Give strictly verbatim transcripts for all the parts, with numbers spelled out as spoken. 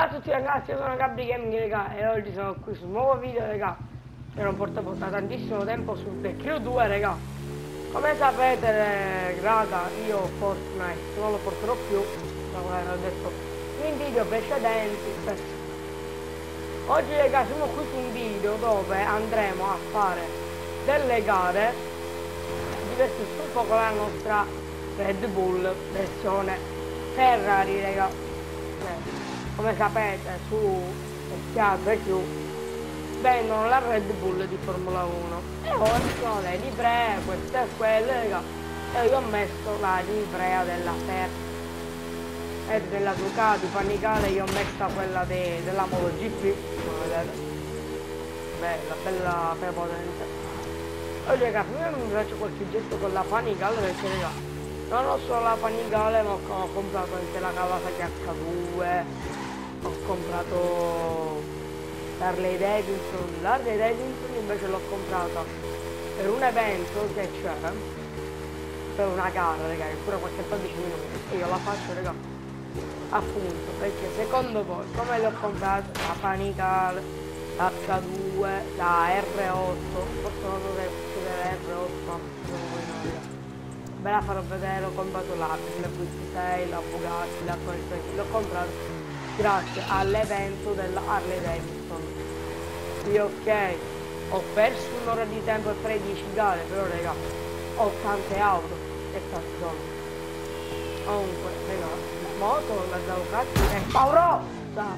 a tutti ragazzi, io sono Gabri Gaming raga, e oggi sono qui sul nuovo video raga, che non portavo da tantissimo tempo sul The Crew due raga. Come sapete raga, io Fortnite non lo porterò più, da come ho detto in video precedenti. Oggi raga siamo qui su un video dove andremo a fare delle gare divertite un po' con la nostra Red Bull versione Ferrari raga. Come sapete su Schiato e più vendono la Red Bull di Formula uno e ora sono le livree, queste e quelle raga, e io ho messo la livrea della Ferrari e della Ducati Panigale, io ho messa quella de, della MotoGP, come vedete, bella, bella prepotente. Oggi raga, prima mi faccio qualche gesto con la Panigale perché raga, non ho solo la Panigale ma ho comprato anche la Kawasaki acca due, ho comprato l'Harley Davidson, l'Harley Davidson invece l'ho comprata per un evento che c'è, per una gara raga, che dura qualche dodici minuti e io la faccio raga, appunto, perché secondo voi come le ho comprate la Panigale, la acca due, la erre otto, forse non dovrei uscire l'erre otto, ma non voi no raga. Ve la farò vedere, ho comprato la B V sei, la Bugatti, la Tony, l'ho comprato grazie all'evento della Harley Davidson. Sì, ok, ho perso un'ora di tempo e tredici gare, però raga, ho tante auto e stazioni. Comunque, raga, la moto, la Ducati è paurosa!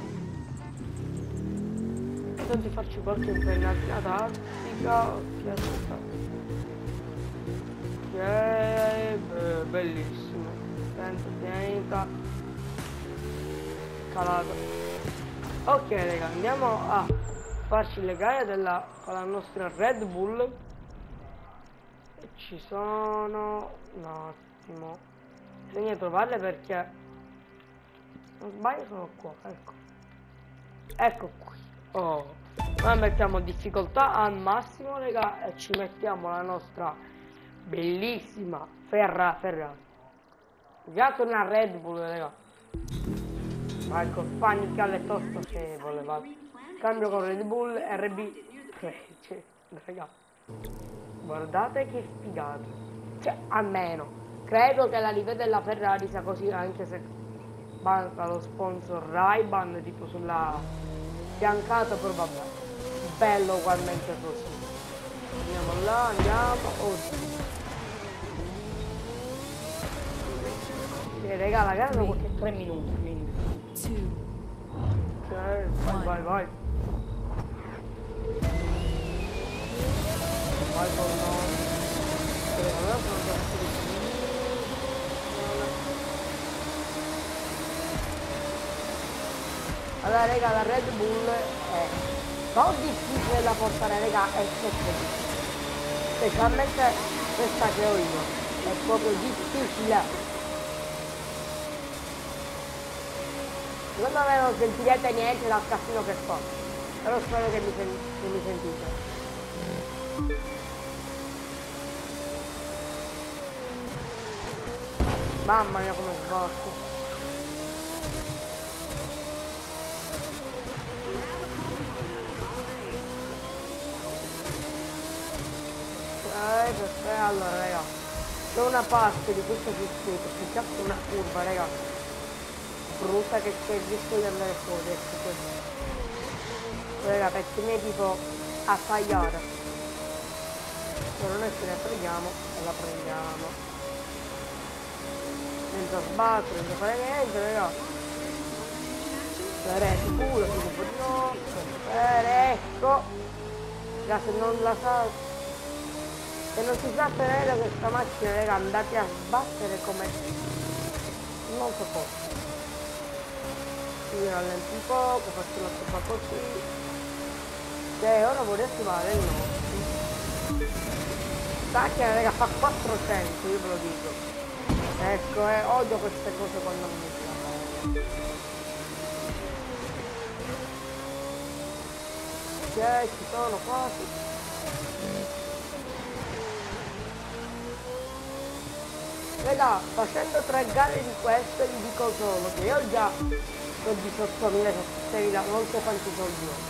Non ti faccio qualche impennata tattica, ok, ok, bellissimo, sento pianeta calato. Ok raga, andiamo a farci le gare della, con la nostra Red Bull. E ci sono un attimo, bisogna trovarle perché non sbaglio sono qua, ecco ecco qui. Oh, ora mettiamo difficoltà al massimo raga e ci mettiamo la nostra bellissima Ferra Ferrari. Già con una Red Bull raga, ma ecco, Panigale tosto se voleva. Cambio con Red Bull R B. Cioè, raga, guardate che sfigato. Cioè, almeno credo che la livrea della Ferrari sia così, anche se manca lo sponsor Ray-Ban tipo sulla fiancata, però vabbè, bello ugualmente così. Andiamo là, andiamo. Oh. E raga, la gara sono qualche tre minuti, quindi. Ok, vai, vai, vai. Vai con noi. Allora sono andato di Allora raga, la Red Bull è non difficile da portare raga, è semplice. Specialmente questa che ho io. È proprio difficile. Secondo me non sentirete niente dal casino che fa, però spero che mi, sen che mi sentite. Mamma mia come sbocco. Ok, perfetto, allora raga, c'è una parte di questo circuito, c'è già una curva raga, brutta che c'è il rischio di andare fuori, ecco questo. Raga, perché mi è tipo a tagliare. Ora noi ce ne prendiamo e la prendiamo. Senza sbattere, senza fare niente, raga. Sarei sicuro, tipo di no. Ecco. Raga, se non la sa. Se non si sa tenere questa macchina, raga, andate a sbattere come non so cosa. Io rallento un poco, faccio la curva così. E ora vorrei attivare il no. Macchina raga fa quattrocento, io ve lo dico. Ecco, eh, odio queste cose quando non mi stanno. Ok, ci sono quasi. Raga, facendo tre gare di queste vi dico solo che io già ho diciottomila, diciassettemila, non so quanti soldi ho.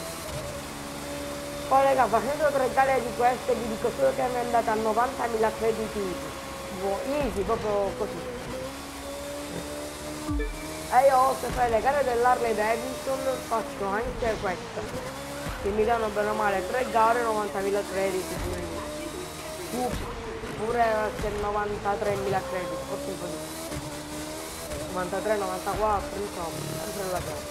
Poi raga, facendo tre gare di queste vi dico solo che mi è andata a novantamila crediti easy. Easy, proprio così. E io se fai le gare dell'Harley Davidson faccio anche questa. Che mi danno bene o male tre gare, novantamila crediti. Più pure che novantatremila crediti, forse un po' di più. novantatré, novantaquattro, insomma, sempre la gara.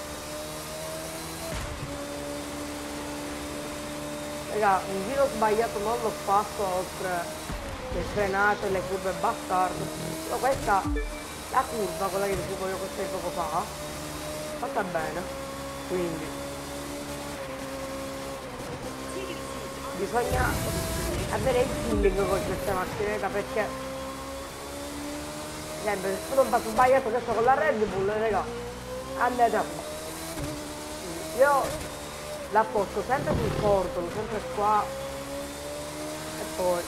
Raga, un giro sbagliato non l'ho fatto, oltre le frenate, le curve bastarde. Però questa, la curva, quella che dicevo io questa di poco fa, fatta bene. Quindi bisogna avere il feeling con queste macchine, perché sempre se non fatto sbagliato questo con la Red Bull, raga, andate a fare. Io la porto sempre sul cordolo, sempre qua, e poi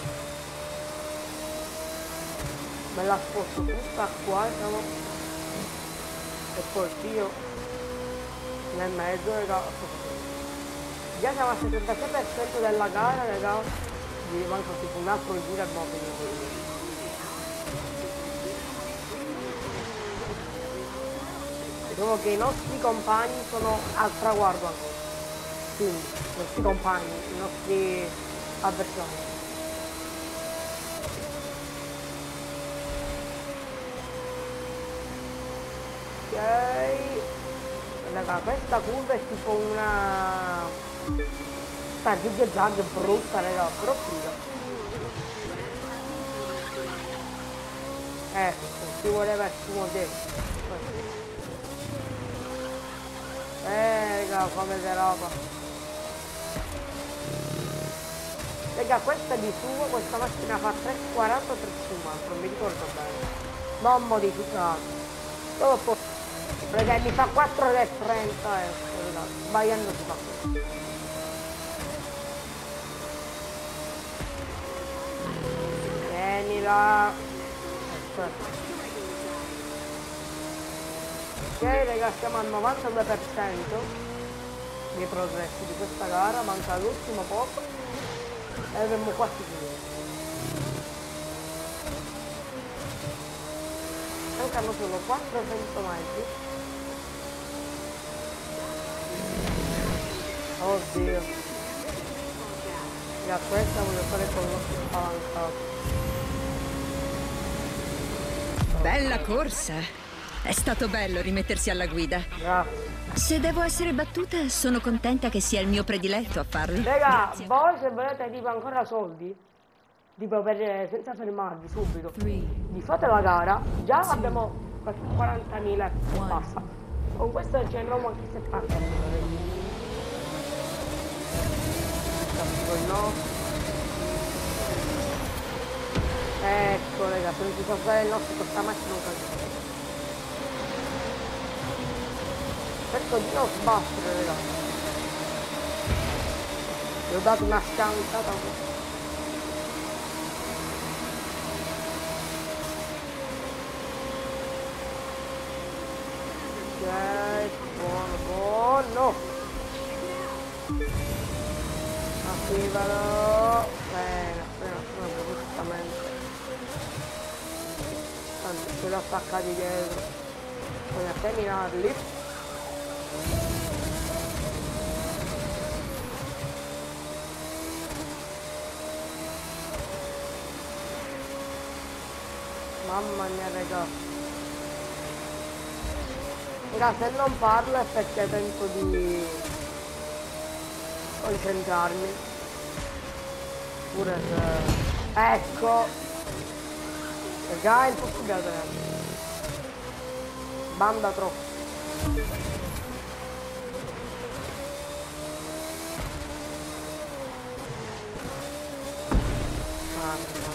me la sposto tutta qua, diciamo, e poi io nel mezzo, raga. Già siamo al sessantasei per cento della gara, raga, mi manca tipo un altro giro e boh, finito. Diciamo che i nostri compagni sono al traguardo ancora. Quindi, i nostri compagni, i nostri avversari. Ok. Raga, questa curva è tipo una... sta zig zag brutta, raga, però figa. Ecco, ci voleva il suo tempo. Eh, raga, come che roba. Raga, questa di suo, questa macchina fa tre quaranta o tre cinquanta, non mi ricordo bene. Non modificato. Dopo, raga, mi fa quattro e trenta, ecco, raga, sbagliando si fa questo. Vieni là. Aspetta. Ok raga, siamo al novantadue per cento dei progressi di questa gara, manca l'ultimo poco e avremo quasi finito. Mancano solo quattrocento metri. Oddio. E a questa voglio fare con l'occhio spalancato. Bella corsa! È stato bello rimettersi alla guida. Grazie. Se devo essere battuta, sono contenta che sia il mio prediletto a farlo. Raga, voi se volete tipo ancora soldi, tipo per, senza fermarvi subito, vi fate la gara, già abbiamo quarantamila e passa. Con questo ci andremo anche settantamila. No. Ecco raga, se non ci fosse fare il nostro questa macchina non capisco. Cerco di non sbattere, raga. Gli ho dato una scansata. Ok, buono, buono. Attivalo. Bene, appena, appena, giustamente. Tanto ce l'ho attaccati dietro. Bisogna terminarli. Mamma mia raga. Raga, se non parlo è perché tento di concentrarmi. Pure se... Ecco! Raga, è impossibile tenere. Banda troppo. Mamma.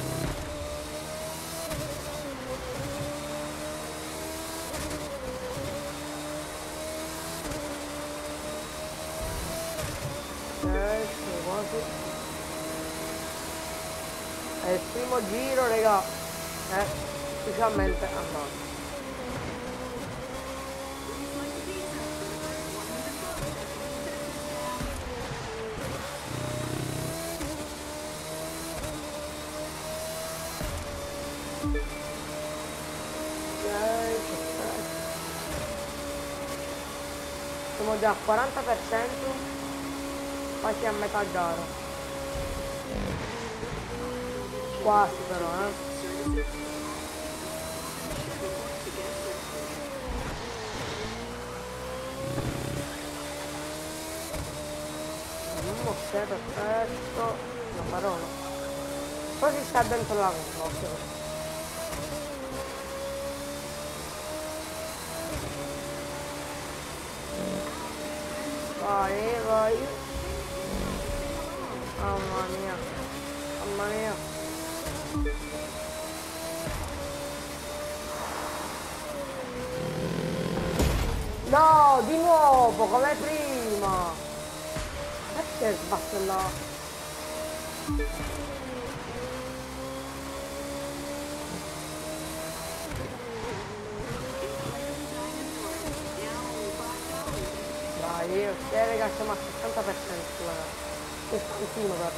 È il primo giro, raga, è ufficialmente andato. Siamo già al quaranta per cento, quasi a metà gara. Quasi però, eh. Ok, perfetto. Una parola. Poi si sta dentro la curva. Vai, vai. Mamma mia. Mamma mia. No, di nuovo, come prima. Perché sbatte là? Dai, ok raga, siamo al sessanta per cento. sessantino per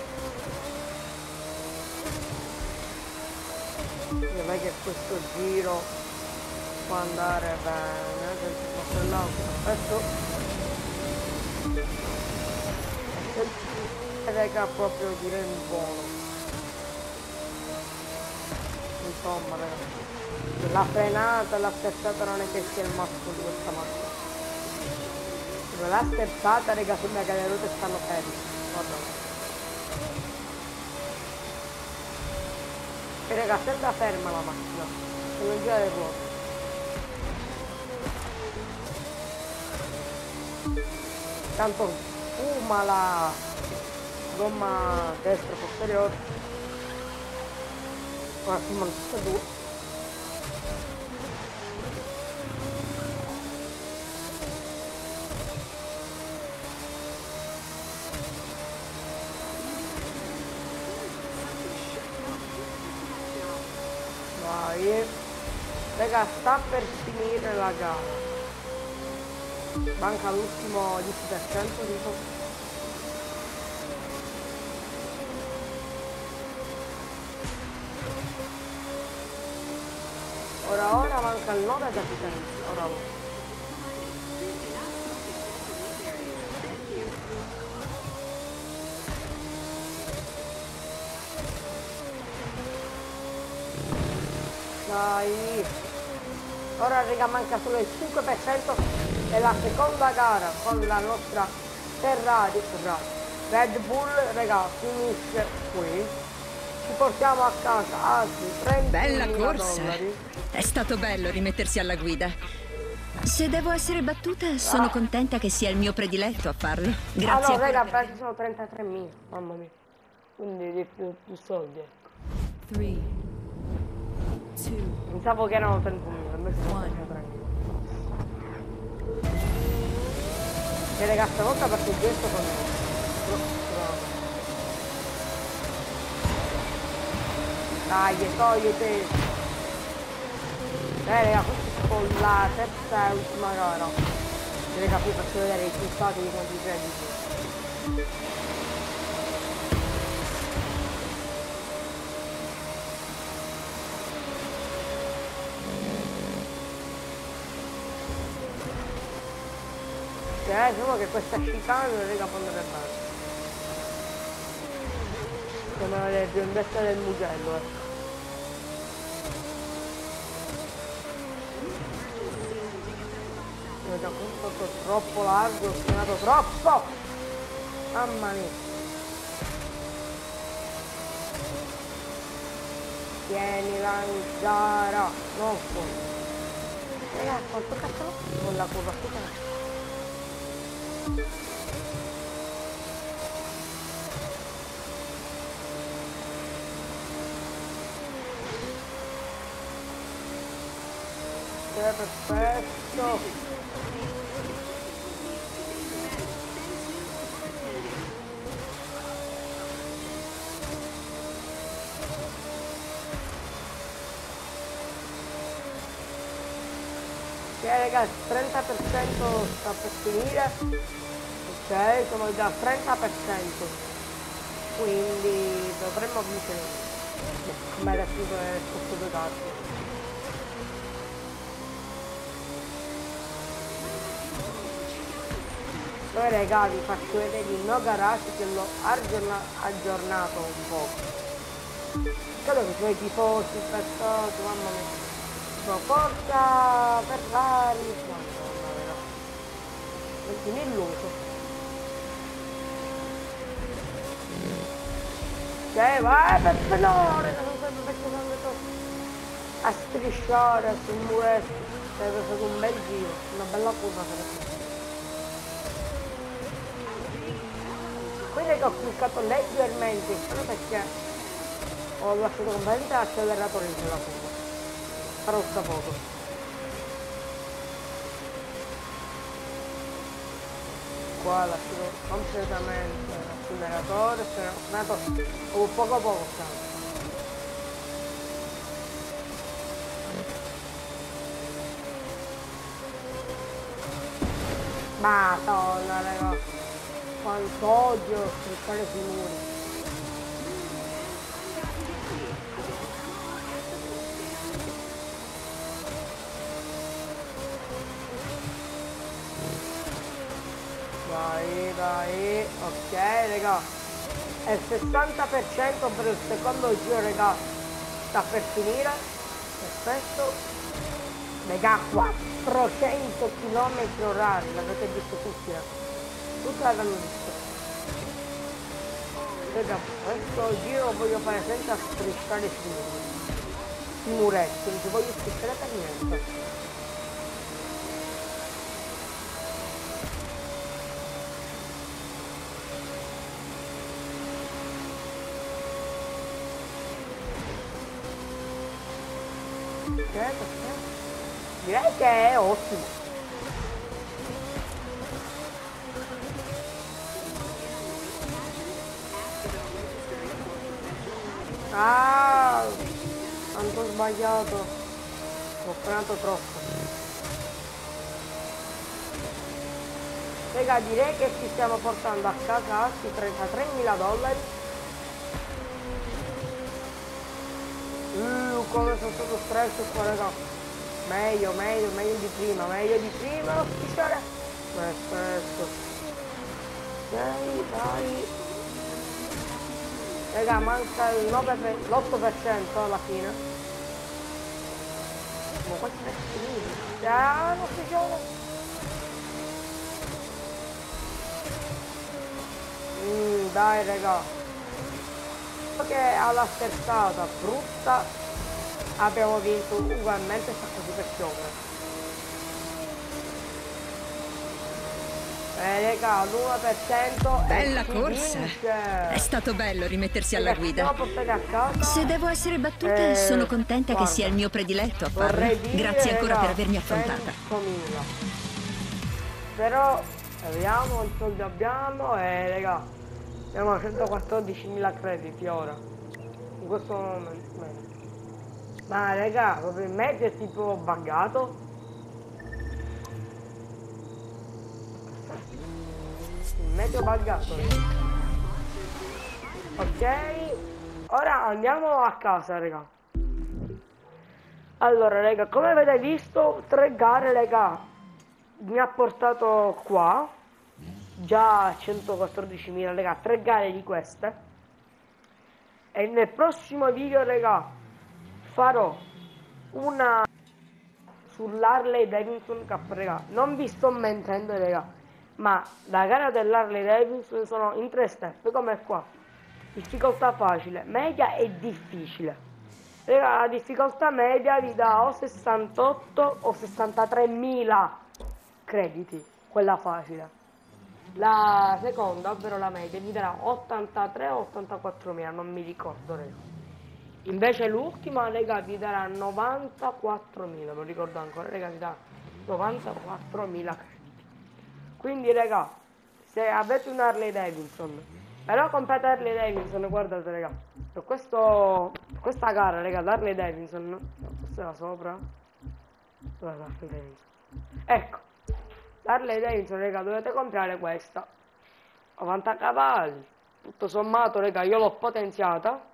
cento. Direi che questo giro può andare bene, senza passare l'auto. Perfetto. Raga, proprio direi un buono. Insomma raga, la frenata e la sterzata non è che sia il massimo di questa macchina. La sterzata raga, sembra che le ruote stanno ferme. Guarda. E raga, sembra ferma la macchina, se non gira le ruote. Tanto fuma la gomma destra posteriore. Ora fumano tutte e due. Vai. Raga, sta per finire la gara. Manca l'ultimo dieci per cento tipo. Ora ora manca il nove per cento. Ora ora. Dai. Ora raga, manca solo il cinque per cento della seconda gara con la nostra Ferrari, Ferrari. Red Bull, raga, finisce qui. Ci portiamo a casa altri trentamila Bella corsa. dollari. È stato bello rimettersi alla guida. Se devo essere battuta, sono Ah. contenta che sia il mio prediletto a farlo. Grazie. Ah no, ancora raga, per- perché sono trentatremila, mamma mia. Quindi di più, più soldi, ecco. Three, two, Pensavo che erano trentamila, invece sono trentatremila. E raga, stavolta perché il gesto con me. Dai, togliti! Eh raga, questa è con la terza e ultima gara. E raga, qui faccio vedere i risultati di quanti crediti. Eh, solo che questa chicane raga può andare bene. Come le biondette del Mugello, ecco. Raga, questo è stato troppo largo, ho frenato troppo! Mamma mia! Tienila in gara! Non fuori! Raga, quanto cazzo? Con la curva, scusa. Perfetto. Ok ragazzi, trenta per cento sta per finire. Ok, siamo già al trenta per cento. Quindi dovremmo vincere. Come era più che sotto due carte. Poi raga vi faccio vedere il mio garage che l'ho aggiorna aggiornato un po'. Credo che sono i tifosi, spettato, mamma mia. Sono Forza, Ferrari, madonna raga. ventimila l'uso. Cioè vai per pelore, non sempre perché sono andato a strisciare sul muretto. Cioè è stato un bel giro, una bella curva per Quindi che ho cliccato leggermente solo perché ho lasciato completamente l'acceleratore in quella curva. Farò sta poco. Qua ho lasciato completamente l'acceleratore, sono andato oh, poco poco stanno. Madonna raga. Quanto odio strisciare sui muri. Vai, vai, ok raga. È il sessanta per cento per il secondo giro raga. Sta per finire. Perfetto. Raga, quattrocento chilometri orari, l'avete visto tutti eh. Tutti l'hanno visto. Raga, questo giro lo voglio fare senza strisciare sui muri. Sui muretti, non ci voglio strisciare per niente. Direi che è ottimo. Ah, tanto sbagliato, ho frenato troppo. Raga, direi che ci stiamo portando a casa altri trentatremila dollari. Uh, come sono stato stress qua raga. Meglio, meglio, meglio di prima, meglio di prima, lo strisciare. Perfetto. Ok, dai. Raga, manca il nove per cento, l'otto per cento alla fine. Ma quasi è finito. Ah, non si gioca. Mm, dai raga. So che alla sterzata brutta abbiamo vinto ugualmente, sta così per piovere. Eh raga, l'uno per cento Bella e si corsa! vince. È stato bello rimettersi alla Raga, ci siamo guida. portati a casa. Se devo essere battuta, Eh, sono contenta guarda, che sia il mio prediletto a farlo. vorrei dire, Grazie ancora raga, per avermi affrontata. centomila. Però vediamo quanti soldi abbiamo e raga, abbiamo a centoquattordicimila crediti ora. In questo momento. Ma raga, proprio il mezzo è tipo buggato. Il mezzo buggato. Ok, ora andiamo a casa raga. Allora raga, come avete visto, tre gare raga mi ha portato qua. Già centoquattordicimila raga, tre gare di queste. E nel prossimo video raga farò una sull'Harley Davidson Cup raga. Non vi sto mentendo raga, ma la gara dell'Harley Davidson sono in tre step come qua. Difficoltà facile, media e difficile. Raga, la difficoltà media vi dà o sessantotto o sessantatremila crediti, quella facile. La seconda, ovvero la media, vi darà ottantatré o ottantaquattromila, non mi ricordo raga. Invece l'ultima raga vi darà novantaquattromila, me lo ricordo ancora raga, vi dà novantaquattromila crediti. Quindi raga, se avete un Harley Davidson, però comprate Harley Davidson, guardate raga, per questo, per questa gara raga, l'Harley Davidson, no, questa è la sopra, dov'è l'Harley Davidson? Ecco, l'Harley Davidson raga, dovete comprare questa, novanta cavalli, tutto sommato raga, io l'ho potenziata.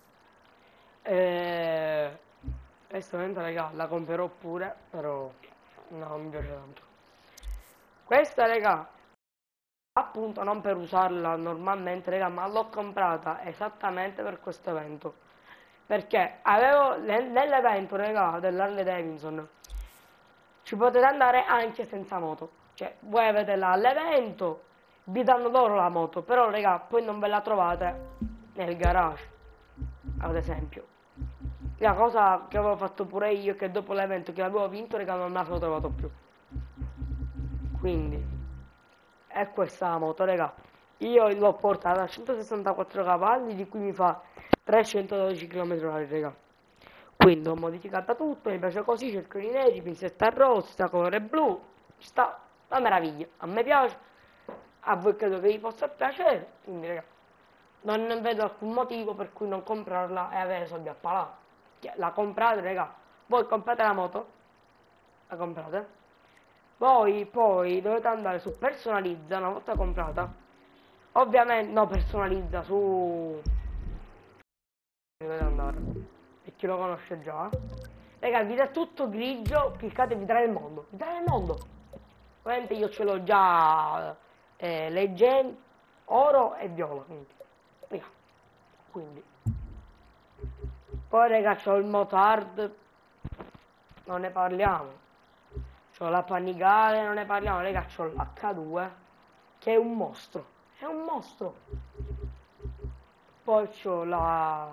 E onestamente raga la comprerò pure, però no, non mi piace tanto questa raga. appunto non per usarla normalmente, raga, ma l'ho comprata esattamente per questo evento. Perché avevo nell'evento, raga, dell'Harley Davidson, ci potete andare anche senza moto. Cioè, voi avete là all'evento, vi danno loro la moto, però raga, poi non ve la trovate nel garage, ad esempio. La cosa che avevo fatto pure io, che dopo l'evento che avevo vinto, raga, non me la sono trovato più. Quindi, è questa la moto, raga. Io l'ho portata a centosessantaquattro cavalli, di cui mi fa trecentododici chilometri orari, raga. Quindi ho modificata tutto, mi piace così, cerconi neri, pinzetta rossa, colore blu, ci sta una meraviglia, a me piace, a voi credo che vi possa piacere, quindi raga, non, non vedo alcun motivo per cui non comprarla e avere soldi a palà. La comprate, raga, voi comprate la moto, la comprate, voi poi dovete andare su personalizza, una volta comprata, ovviamente, no, personalizza, su... dovete andare, e chi lo conosce già, raga, vi dà tutto grigio, cliccate vita del mondo, vita del mondo, ovviamente io ce l'ho già, eh, leggendo, oro e viola, quindi, raga, quindi, poi raga c'ho il motard, non ne parliamo, c'ho la Panigale, non ne parliamo, raga, c'ho l'H due, che è un mostro, è un mostro, poi c'ho la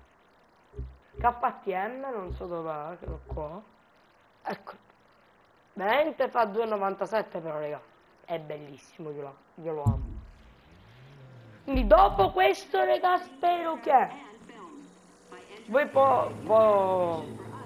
K T M, non so dov'è, che l'ho qua, ecco, veramente fa due virgola novantasette però, raga, è bellissimo, io, la, io lo amo. Quindi dopo questo, raga, spero che voi po, po,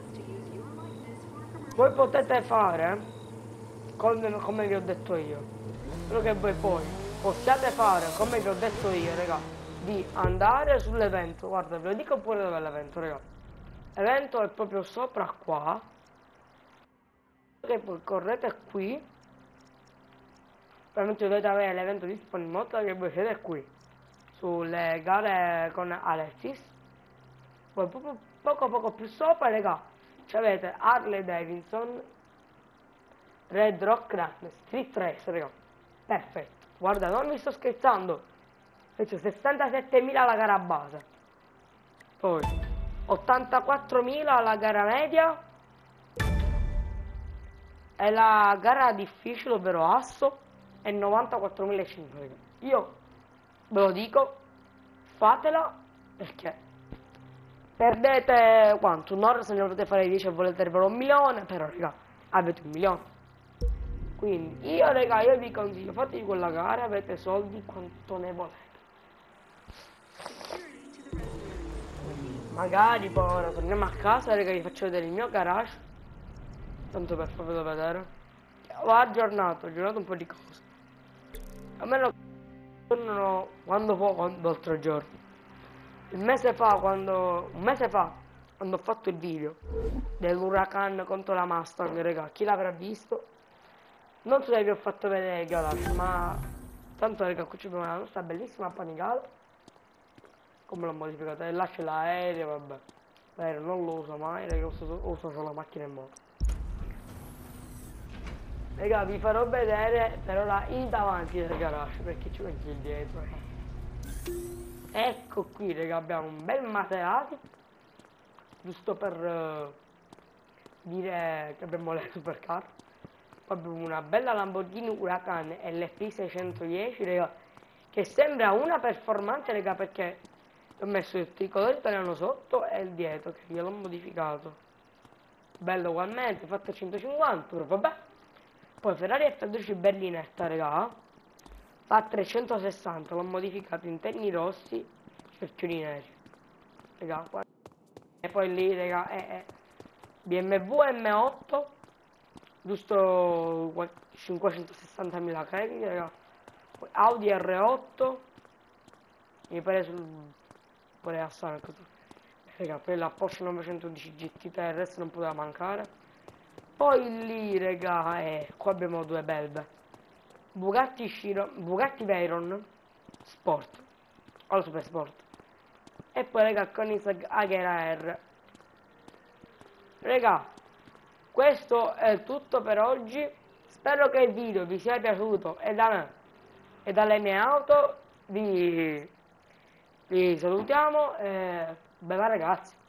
voi potete fare come, come vi ho detto io, spero che voi poi possiate fare come vi ho detto io, raga, di andare sull'evento. Guarda, ve lo dico pure dove è l'evento, raga. L'evento è proprio sopra qua, che poi correte qui, veramente dovete avere l'evento disponibile in modo che voi siete qui sulle gare con Alexis, poi poco poco, poco più sopra, raga, avete Harley Davidson Red Rock Run Street Race, raga, perfetto, guarda, non mi sto scherzando, faccio sessantasettemila alla gara base, poi ottantaquattromila alla gara media e la gara difficile, ovvero asso, è novantaquattromilacinquecento, raga. Io ve lo dico, fatela, perché perdete quanto? Un'ora se ne potete fare dieci e volete arrivare a un milione, però raga, avete un milione. Quindi io raga, io vi consiglio, fatevi quella gara, avete soldi quanto ne volete. Magari poi ora torniamo a casa, raga, vi faccio vedere il mio garage, tanto per farvelo vedere. Ho aggiornato, ho aggiornato un po' di cose. A me lo tornano quando può, quando, l'altro giorno. Il mese fa, quando, un mese fa, quando ho fatto il video dell'Huracan contro la Mustang, raga, chi l'avrà visto? Non so se vi ho fatto vedere il garage, ma tanto raga, qui c'è una nostra bellissima Panigale. Come l'ho modificata? E là c'è l'aereo, vabbè. L'aereo non lo uso mai, raga, uso, uso solo la macchina e moto. Raga, vi farò vedere per ora il davanti del garage, perché ci metti il dietro, raga. Ecco qui, raga, abbiamo un bel Maserati, giusto per uh, dire che abbiamo le supercar. Poi abbiamo una bella Lamborghini Huracan L P seicentodieci, raga, che sembra una performante, raga, perché ho messo il colore italiano sotto e il dietro, che gliel'ho modificato. Bello ugualmente, fatto a centocinquanta, però vabbè. Poi Ferrari F dodici berlinetta, raga, fa trecentosessanta, l'ho modificato in tenni rossi, cerchioni neri, raga, qua. E poi lì, raga, è, è B M W M otto, giusto cinquecentosessantamila crediti, raga. Poi Audi R otto, mi pare sul pure assare, raga, poi la Porsche novecentodici G T T R S non poteva mancare. Poi lì, raga, eh, qua abbiamo due belve, Bugatti Chiron, Bugatti Veyron Sport, o la Super Sport, e poi raga Koenigsegg Agera R. Raga, questo è tutto per oggi, spero che il video vi sia piaciuto e da me e dalle mie auto vi, vi salutiamo e bella ragazzi.